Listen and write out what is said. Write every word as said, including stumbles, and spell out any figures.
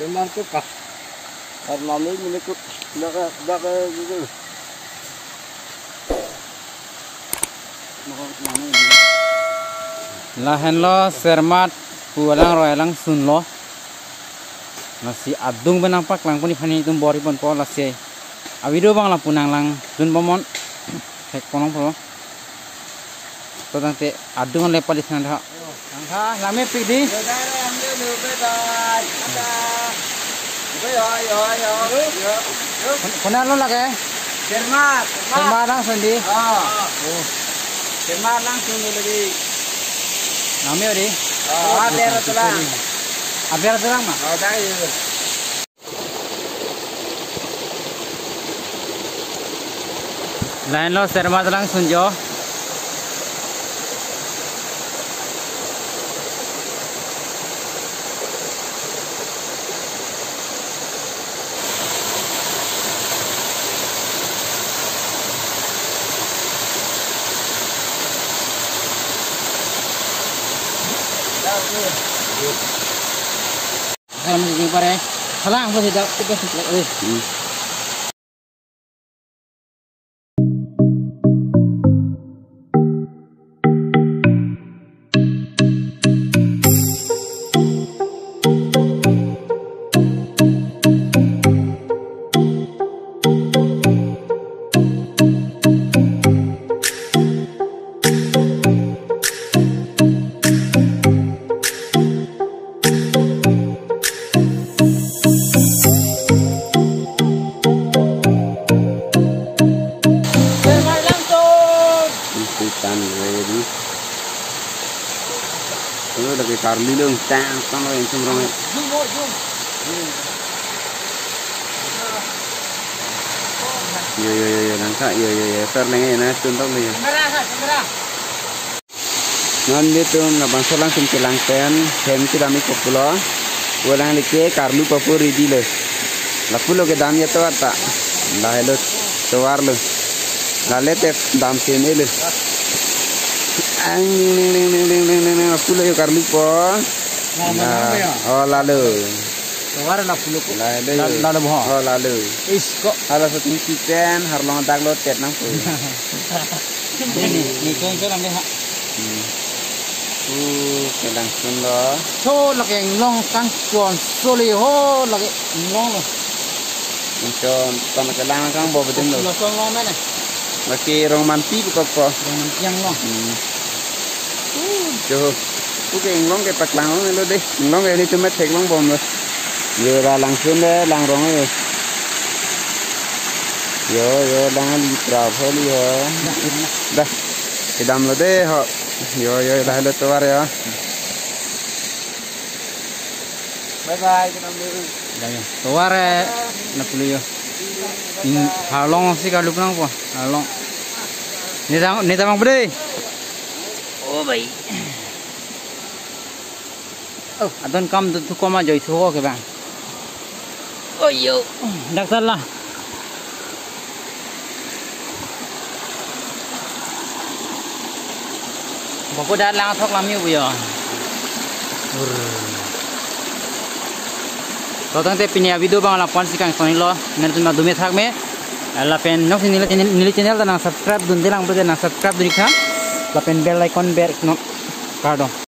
Teman tu kah? Karena ni menikut dak dak gitu. Lahan lo sermat pulang royalang sun lo nasi adung benang pak lang puni pani tum bori pon po lasi awido bang lang punang lang sun pomon hek ponong po to tante adung le palis nan ha angka lame pidi kena lo lage Sermat, sermat lang sendi ah, sermat langsung lagi. Nami odi Oh, ada tulang. Ada tulang mah? Oh, dah itu. Lain lo sermat lang sunjo. Kalau mesti pare, halang pun tidak tidak tidak ada. Ini udah kayak karli dong, tang, tang yang sembrongnya. Yo yo yo yo, nangka yo yo yo, terlengah na, tuntok nih. Nanti tuh nabang selang sim kilang pen, hem kira mi popular, ulang like karlu popur ready le. Lapulo ke dam ya tuh apa? Lah hello, tuar le. Lalu teh dam sini le. Ang ning ning ning ning ning ning aku le karlu po. Oh lalu. Tuar lah pulo ko. Lalu. Lalu boh. Oh lalu. Isko. Kalau satu kipen harlong tak lo tet nang po. Ini ni kau kau lang deh. Uh, kelang sun lo. So lagi long kang kuan soli ho lagi long lo. Mencon tan kelang kang bawa betul lo. Lo long long mana? Lagi romantis kok po. Romantis yang long. Yo, oke long ke pak lang lo deh. Long ini cuma tek long bom lo. Yo ra langsung deh lang rong yo. Yo yo lang li trap holi yo. Dah. Idam lo deh ho. Yo yo dah lo tuar ya. Bye bye kita ambil. Dah ya. Tuar eh nak pulo yo. Ini halong sih kalau pulang po. Halong. Ni tang ni tamang berde. Oh baik. Oh, adon kam tu tu koma joi suho ke bang. Oh yo, dak salah. Bapak dah lang thok lam yu yo. Kau tante punya video bang lapan sih kang soni lo. Nanti cuma dua thak me. Lapen nok nilai channel nilai channel dan subscribe dun dilang berde na subscribe diri kan. Lapen bell icon ber no. Pardon.